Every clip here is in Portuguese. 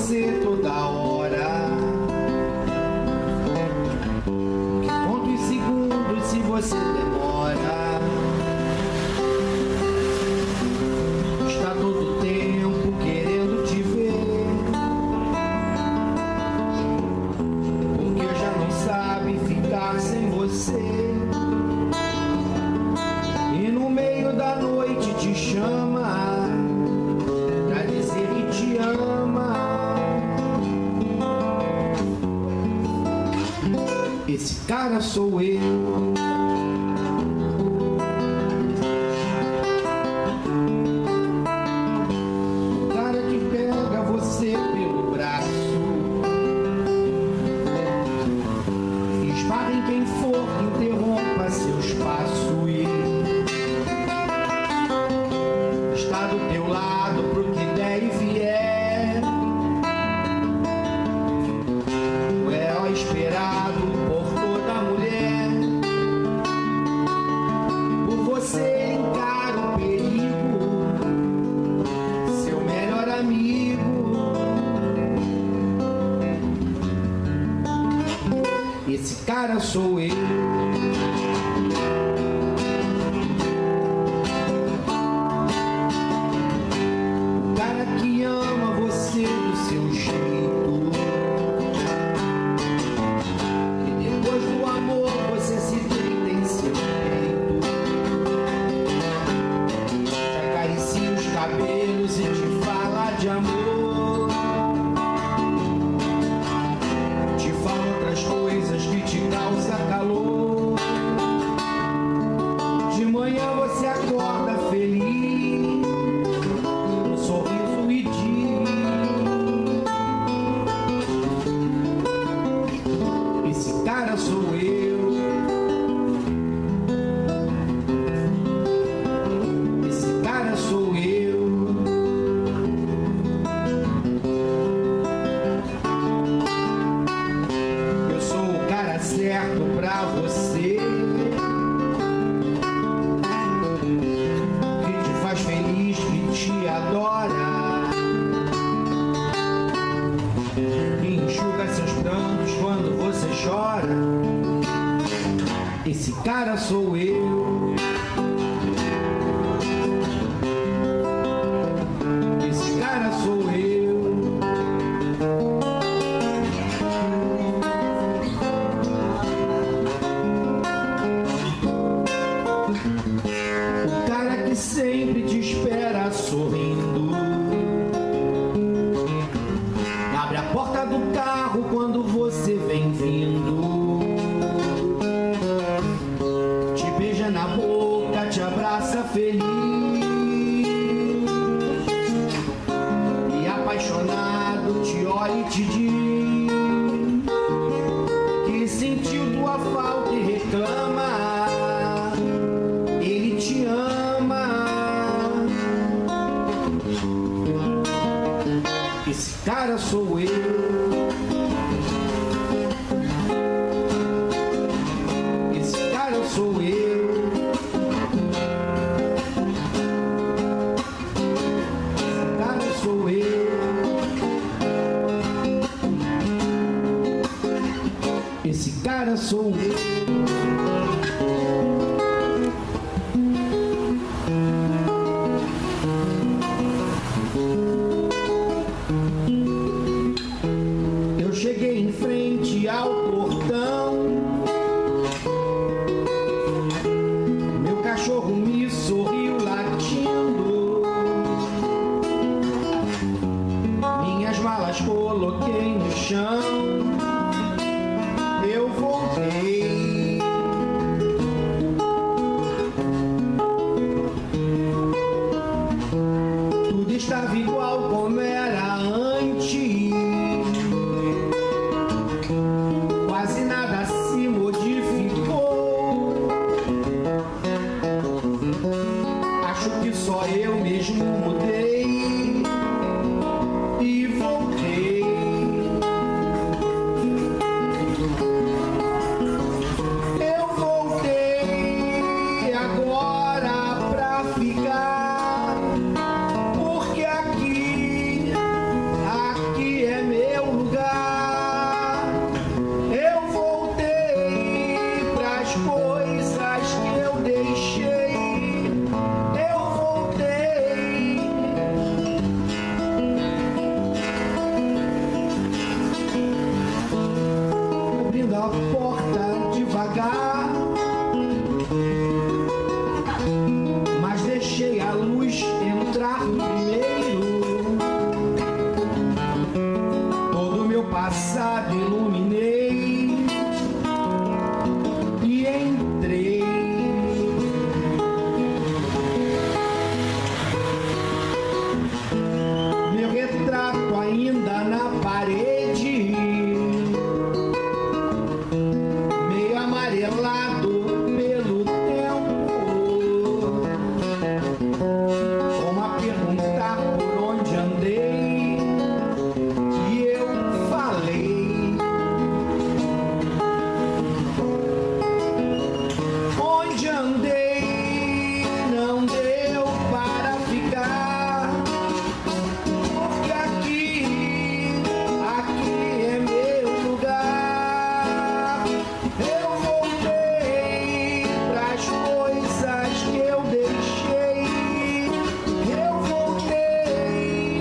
você toda hora. Que conto em segundos se você demora. Está todo tempo querendo te ver, porque já não sabe ficar sem você. E no meio da noite te chama pra dizer que te ama. Esse cara sou eu. O cara que pega você pelo braço, esbarra em quem for que interrompa seu espaço e está do teu lado pro que der e vier. Tu é o esperado por toda mulher. Por você encara o perigo, seu melhor amigo. Esse cara sou eu. Cabelos e te fala de amor, te fala outras coisas que te causam calor. De manhã você acorda feliz, um sorriso e diz: esse cara sou eu. Esse cara sou eu. Certo pra você, que te faz feliz, que te adora, que enxuga seus prantos quando você chora. Esse cara sou eu. Esse cara sou eu. O cara que sempre te espera sorrindo, abre a porta do carro quando você vem vindo, te beija na boca, te abraça feliz e apaixonado te olha e te diz que sentiu tua falta e reclama. Ele te ama. Esse cara sou eu. Esse cara sou eu. Esse cara sou eu. Esse cara sou eu. Eu cheguei em frente ao portão, meu cachorro me sorriu latindo, minhas malas coloquei no chão, eu voltei. Tudo estava igual como era antes, quase nada se modificou. Acho que só eu mesmo mudei e voltei. passado iluminei e entrei. Meu retrato ainda na parede, meio amarelado pelo tempo, como a perguntar por onde andei, e eu falei: onde andei não deu para ficar, porque aqui é meu lugar. Eu voltei pras coisas que eu deixei, eu voltei.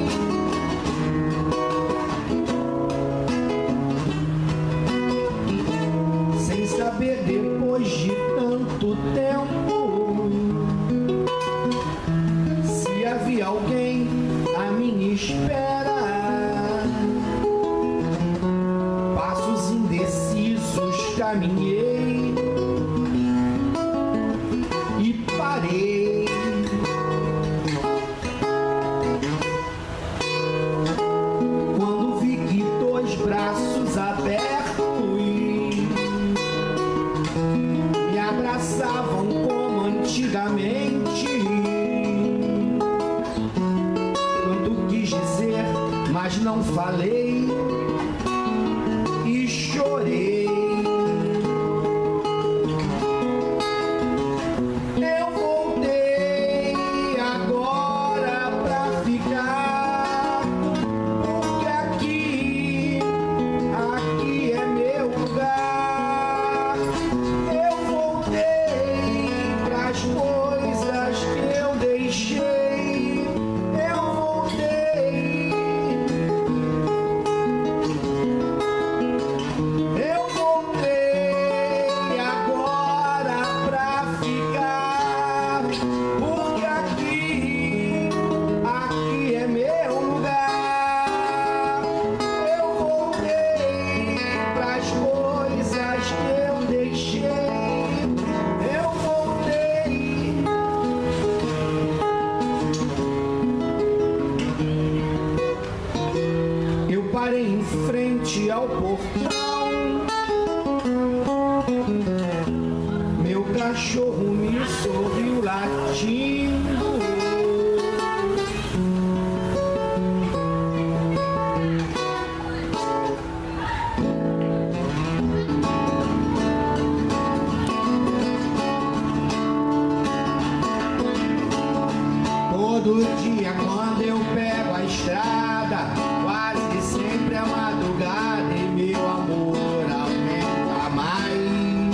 Sem saber depois de tanto tempo se havia alguém à minha espera. Passos indecisos caminhei e parei. Quando vi que dois braços abertos me abraçavam como antigamente, quando quis dizer, mas não falei, e chorei. Eu voltei agora pra ficar, porque aqui é meu lugar. Eu voltei pras coisas que eu deixei, eu voltei. Eu voltei agora pra ficar, porque aqui é meu lugar. Eu voltei pras coisas que eu deixei, eu voltei. Eu parei em frente ao portão, meu cachorro me sorriu latindo. Todo dia quando eu pego a estrada, quase sempre é madrugada e meu amor aumenta mais.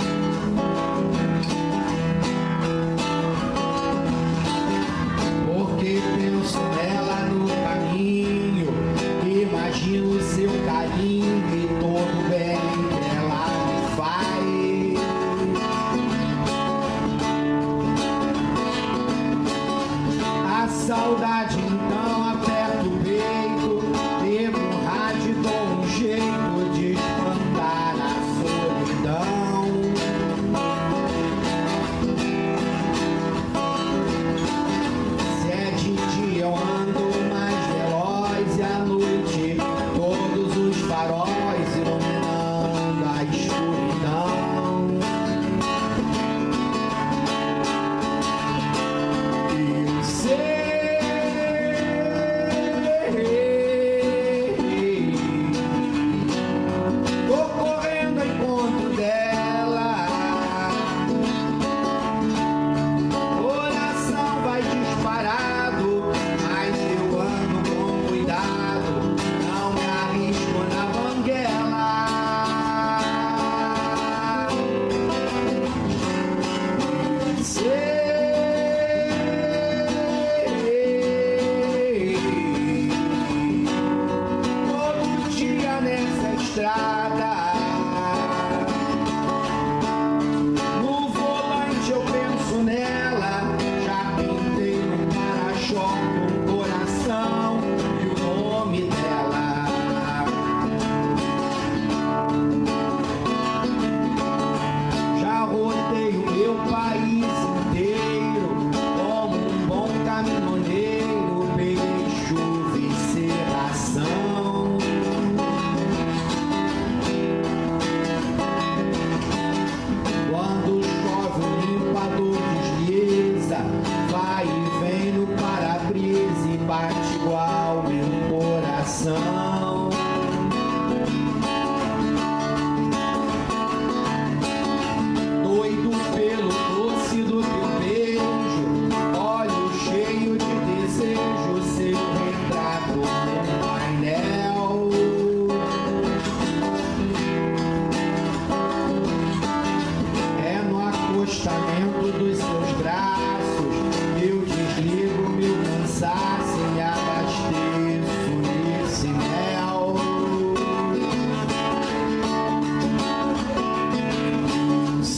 Porque penso nela no caminho, imagino seu carinho e todo o bem que ela me faz. A saudade então aperta o peito, devo um rádio e dou um jeito de espantar a solidão. Se é de dia eu ando mais veloz, e à noite todos os faróis iluminando a escuridão. Eu sei, tô correndo ao encontro dela, coração vai disparado, mas eu ando com cuidado, não me arrisco na banguela. Eu sei, todo dia nessa estrada, no volante eu penso nela, já pintei no para-choque um coração e o nome dela.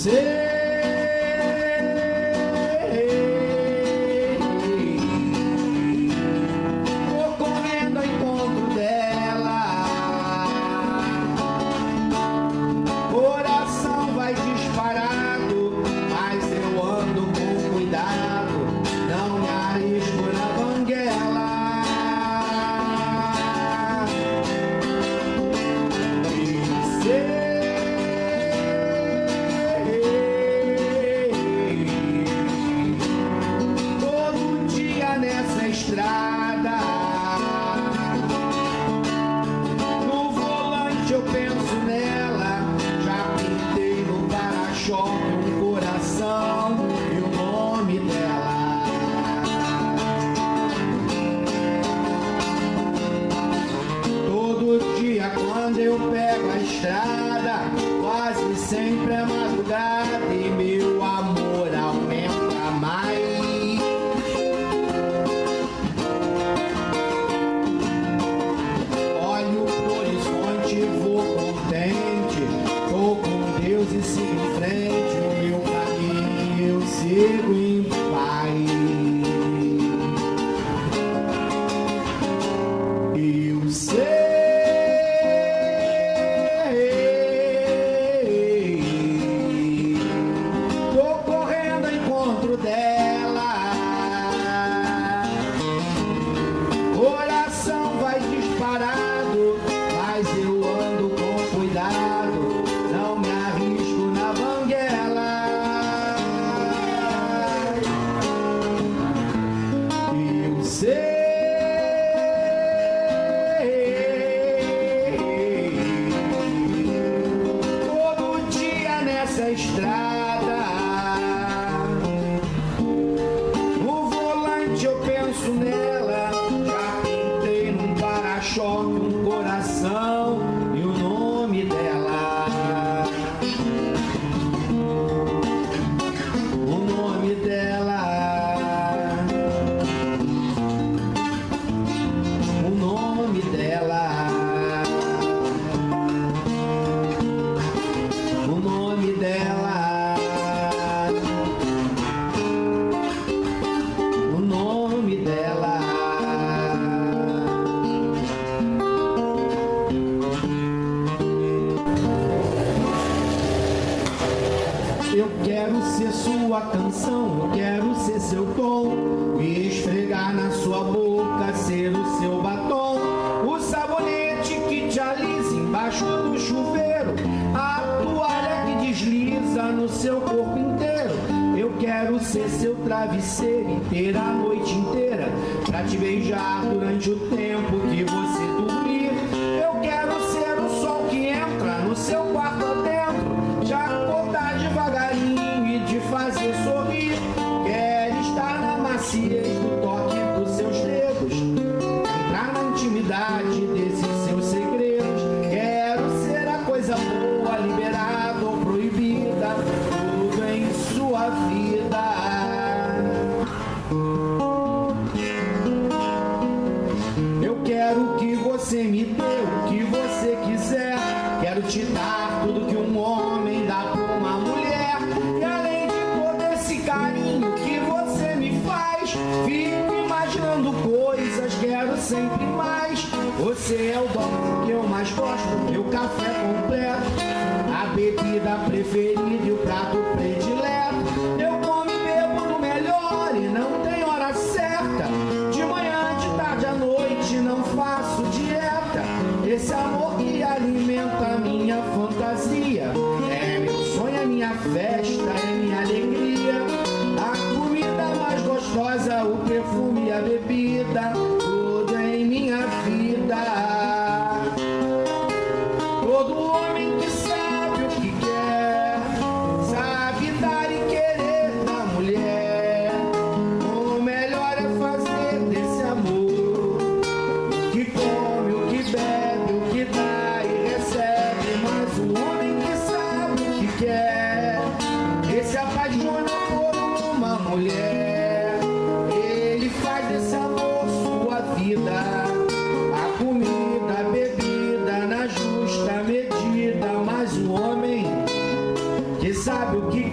Sabe o que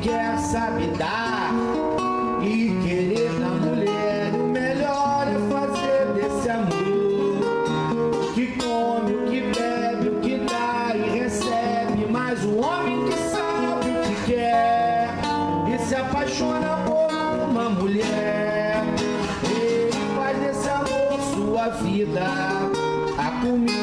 sabe dar e querer na mulher. O melhor é fazer desse amor que come, o que bebe, o que dá e recebe. Mas o homem que sabe o que quer e se apaixona por uma mulher, ele faz desse amor sua vida, a comida